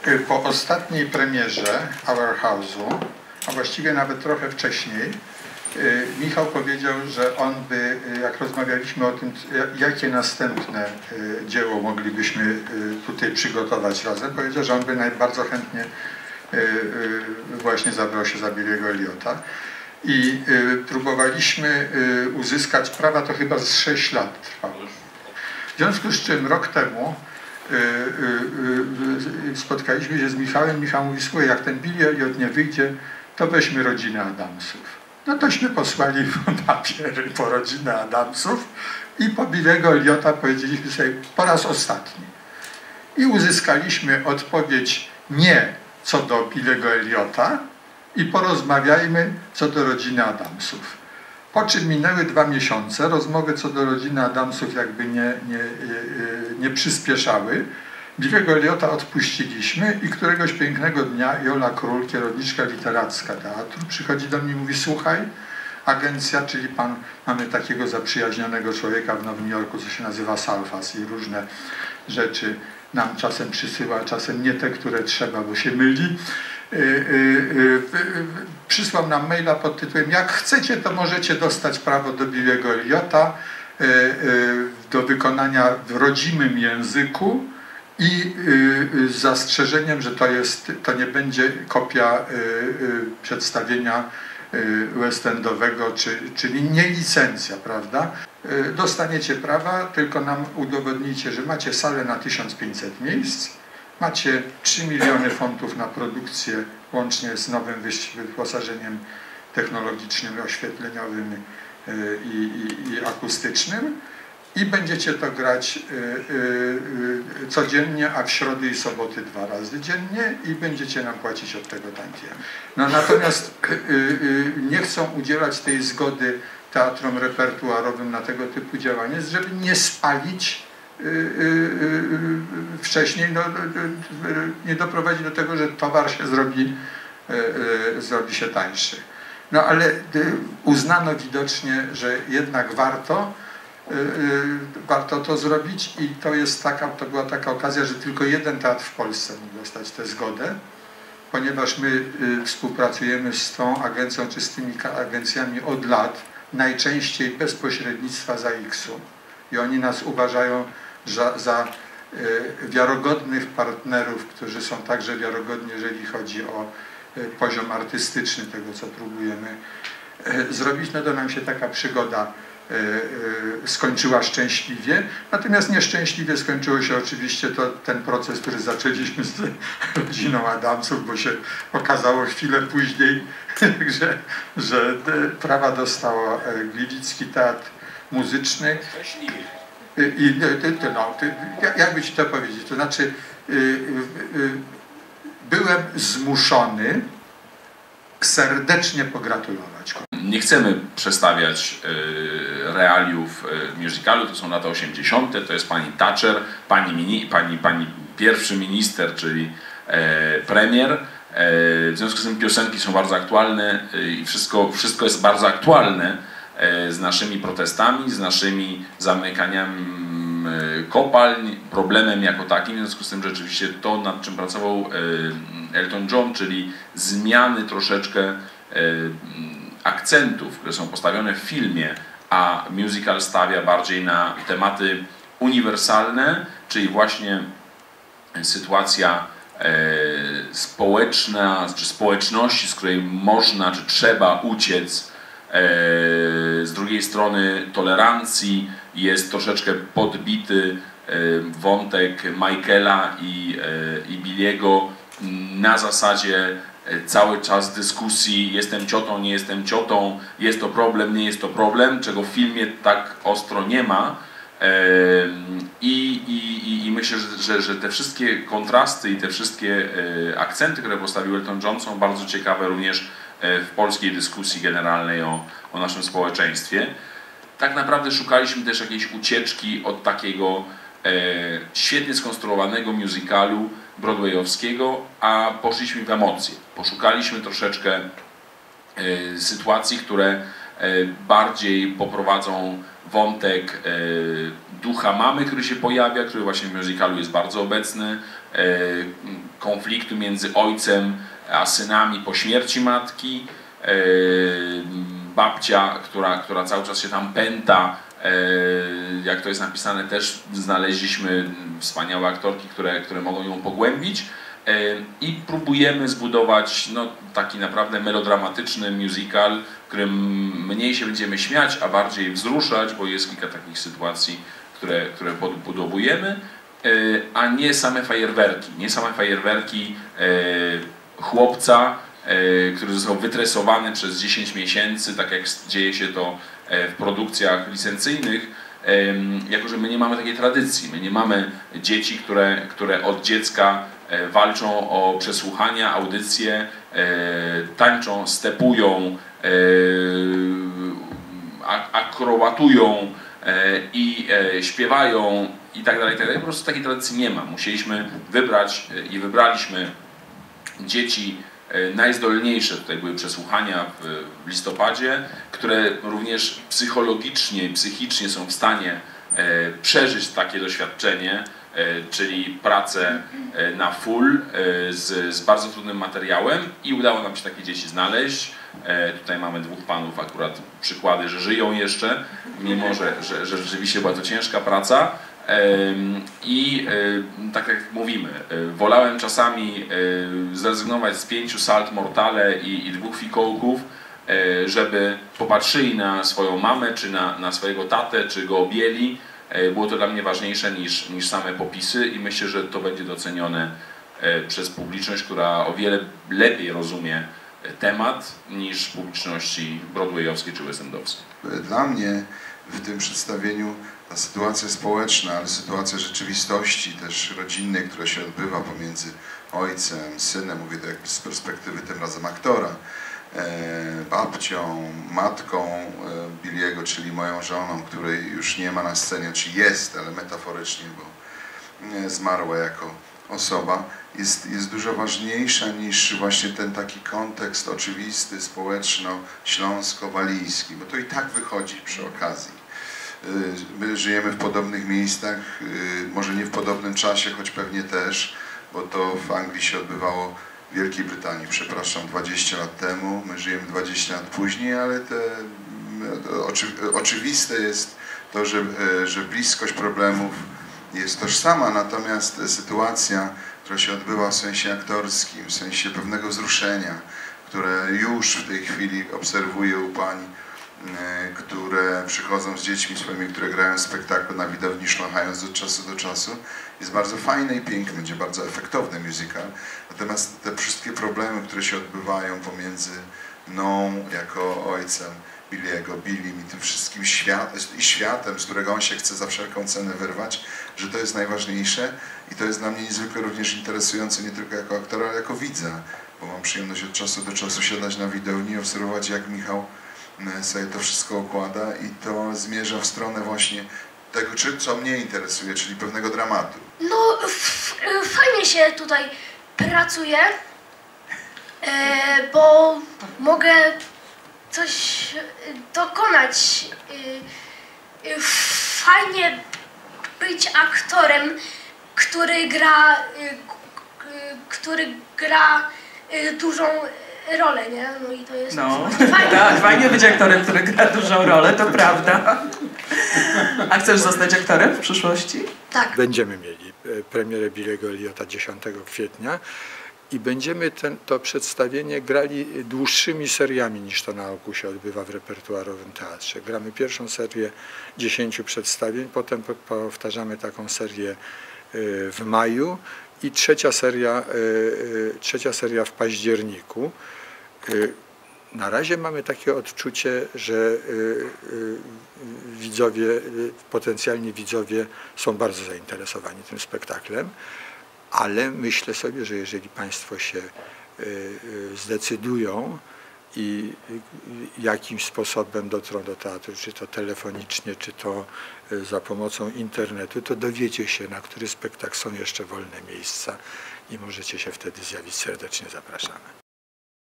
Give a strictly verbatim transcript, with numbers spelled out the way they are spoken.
Po ostatniej premierze Our House'u, a właściwie nawet trochę wcześniej, Michał powiedział, że on by, jak rozmawialiśmy o tym, jakie następne dzieło moglibyśmy tutaj przygotować razem, powiedział, że on by najbardziej chętnie właśnie zabrał się za Billiego Eliota. I próbowaliśmy uzyskać prawa, to chyba z sześć lat trwało. W związku z czym rok temu spotkaliśmy się z Michałem. Michał mówi: słuchaj, jak ten Billy Elliot nie wyjdzie, to weźmy rodzinę Adamsów. No tośmy posłali papiery po rodzinę Adamsów i po Billiego Eliota powiedzieliśmy sobie po raz ostatni. I uzyskaliśmy odpowiedź nie co do Billiego Eliota i porozmawiajmy co do rodziny Adamsów. Po czym minęły dwa miesiące, rozmowy co do rodziny Adamsów jakby nie, nie, nie przyspieszały. Billiego Eliota odpuściliśmy i któregoś pięknego dnia Jola Król, kierowniczka literacka teatru, przychodzi do mnie i mówi: słuchaj, agencja, czyli pan, mamy takiego zaprzyjaźnionego człowieka w Nowym Jorku, co się nazywa Salfas i różne rzeczy nam czasem przysyła, czasem nie te, które trzeba, bo się myli. Yy, yy, yy, przysłał nam maila pod tytułem: jak chcecie, to możecie dostać prawo do Billiego Eliota yy, yy, do wykonania w rodzimym języku i yy, z zastrzeżeniem, że to, jest, to nie będzie kopia yy, yy, przedstawienia yy, west endowego, czy, czyli nie licencja, prawda? Yy, dostaniecie prawa, tylko nam udowodnijcie, że macie salę na tysiąc pięćset miejsc, macie trzy miliony funtów na produkcję łącznie z nowym wyposażeniem technologicznym, oświetleniowym i, i, i akustycznym i będziecie to grać y, y, y, codziennie, a w środy i soboty dwa razy dziennie i będziecie nam płacić od tego tantiem. No, natomiast y, y, nie chcą udzielać tej zgody teatrom repertuarowym na tego typu działanie, żeby nie spalić wcześniej, no, nie doprowadzi do tego, że towar się zrobi, zrobi się tańszy. No ale uznano widocznie, że jednak warto, warto to zrobić i to jest taka, to była taka okazja, że tylko jeden teatr w Polsce mógł dostać tę zgodę, ponieważ my współpracujemy z tą agencją czy z tymi agencjami od lat, najczęściej bez pośrednictwa Z A X-u. I oni nas uważają za, za y, wiarogodnych partnerów, którzy są także wiarogodni, jeżeli chodzi o y, poziom artystyczny tego, co próbujemy y, zrobić. No to nam się taka przygoda y, y, skończyła szczęśliwie. Natomiast nieszczęśliwie skończyło się oczywiście to, ten proces, który zaczęliśmy z rodziną Adamsów, bo się okazało chwilę później, że, że prawa dostało Gliwicki Teatr Muzyczny. I no, jakby ci to powiedzieć, to znaczy byłem zmuszony serdecznie pogratulować. Nie chcemy przestawiać realiów musicalu, to są lata osiemdziesiąte, to jest pani Thatcher, pani, mini, pani, pani pierwszy minister, czyli premier. W związku z tym piosenki są bardzo aktualne i wszystko, wszystko jest bardzo aktualne z naszymi protestami, z naszymi zamykaniami kopalń, problemem jako takim. W związku z tym rzeczywiście to, nad czym pracował Elton John, czyli zmiany troszeczkę akcentów, które są postawione w filmie, a musical stawia bardziej na tematy uniwersalne, czyli właśnie sytuacja społeczna, czy społeczności, z której można, czy trzeba uciec. Z drugiej strony tolerancji jest troszeczkę podbity wątek Michaela i, i Billiego na zasadzie cały czas dyskusji: jestem ciotą, nie jestem ciotą, jest to problem, nie jest to problem, czego w filmie tak ostro nie ma. I, i, i myślę, że, że, że te wszystkie kontrasty i te wszystkie akcenty, które postawił Elton John, są bardzo ciekawe również w polskiej dyskusji generalnej o, o naszym społeczeństwie. Tak naprawdę szukaliśmy też jakiejś ucieczki od takiego e, świetnie skonstruowanego musicalu broadwayowskiego, a poszliśmy w emocje. Poszukaliśmy troszeczkę e, sytuacji, które e, bardziej poprowadzą wątek e, ducha mamy, który się pojawia, który właśnie w musicalu jest bardzo obecny, e, konfliktu między ojcem a synami po śmierci matki, babcia, która, która cały czas się tam pęta, jak to jest napisane, też znaleźliśmy wspaniałe aktorki, które, które mogą ją pogłębić i próbujemy zbudować no, taki naprawdę melodramatyczny musical, w którym mniej się będziemy śmiać, a bardziej wzruszać, bo jest kilka takich sytuacji, które, które podbudowujemy, a nie same fajerwerki, nie same fajerwerki chłopca, który został wytresowany przez dziesięć miesięcy, tak jak dzieje się to w produkcjach licencyjnych, jako że my nie mamy takiej tradycji, my nie mamy dzieci, które, które od dziecka walczą o przesłuchania, audycje, tańczą, stepują, akrobatują i śpiewają i tak dalej, tak dalej. Po prostu takiej tradycji nie ma. Musieliśmy wybrać i wybraliśmy dzieci najzdolniejsze, tutaj były przesłuchania w listopadzie, które również psychologicznie i psychicznie są w stanie przeżyć takie doświadczenie, czyli pracę na full z, z bardzo trudnym materiałem i udało nam się takie dzieci znaleźć. Tutaj mamy dwóch panów, akurat przykłady, że żyją jeszcze, mimo że, że, że rzeczywiście była to ciężka praca. I tak jak mówimy, wolałem czasami zrezygnować z pięciu salt mortale i, i dwóch fikołków, żeby popatrzyli na swoją mamę, czy na, na swojego tatę, czy go objęli. Było to dla mnie ważniejsze niż, niż same popisy i myślę, że to będzie docenione przez publiczność, która o wiele lepiej rozumie temat niż publiczności broadwayowskiej czy westendowskiej. Dla mnie w tym przedstawieniu ta sytuacja społeczna, ale sytuacja rzeczywistości też rodzinnej, która się odbywa pomiędzy ojcem, synem, mówię to jakby z perspektywy tym razem aktora, babcią, matką Billiego, czyli moją żoną, której już nie ma na scenie, czy jest, ale metaforycznie, bo zmarła jako osoba, jest, jest dużo ważniejsza niż właśnie ten taki kontekst oczywisty, społeczno-śląsko-walijski, bo to i tak wychodzi przy okazji. My żyjemy w podobnych miejscach, może nie w podobnym czasie, choć pewnie też, bo to w Anglii się odbywało, w Wielkiej Brytanii, przepraszam, dwadzieścia lat temu, my żyjemy dwadzieścia lat później, ale te, to oczy, oczywiste jest to, że, że bliskość problemów jest tożsama, natomiast sytuacja, która się odbywa w sensie aktorskim, w sensie pewnego wzruszenia, które już w tej chwili obserwuję u pań, które przychodzą z dziećmi swoimi, które grają w spektaklu na widowni, szlochając od czasu do czasu, jest bardzo fajny i piękny, będzie bardzo efektowny musical. Natomiast te wszystkie problemy, które się odbywają pomiędzy mną jako ojcem Billiego, Billim i tym wszystkim świat, i światem, z którego on się chce za wszelką cenę wyrwać, że to jest najważniejsze i to jest dla mnie niezwykle również interesujące nie tylko jako aktora, ale jako widza, bo mam przyjemność od czasu do czasu siadać na widowni i obserwować, jak Michał sobie to wszystko układa i to zmierza w stronę właśnie tego, co mnie interesuje, czyli pewnego dramatu. No, fajnie się tutaj pracuje, bo mogę coś dokonać. Fajnie być aktorem, który gra, który gra dużą rolę, nie? No i to jest no, fajnie. Tak, fajnie być aktorem, który gra dużą rolę, to prawda. A chcesz zostać aktorem w przyszłości? Tak. Będziemy mieli premierę Billiego Eliota dziesiątego kwietnia i będziemy ten, to przedstawienie grali dłuższymi seriami niż to na ogół się odbywa w repertuarowym teatrze. Gramy pierwszą serię dziesięciu przedstawień, potem powtarzamy taką serię w maju i trzecia seria, trzecia seria w październiku. Na razie mamy takie odczucie, że widzowie, potencjalni widzowie są bardzo zainteresowani tym spektaklem, ale myślę sobie, że jeżeli Państwo się zdecydują i jakimś sposobem dotrą do teatru, czy to telefonicznie, czy to za pomocą internetu, to dowiecie się, na który spektakl są jeszcze wolne miejsca i możecie się wtedy zjawić. Serdecznie zapraszamy.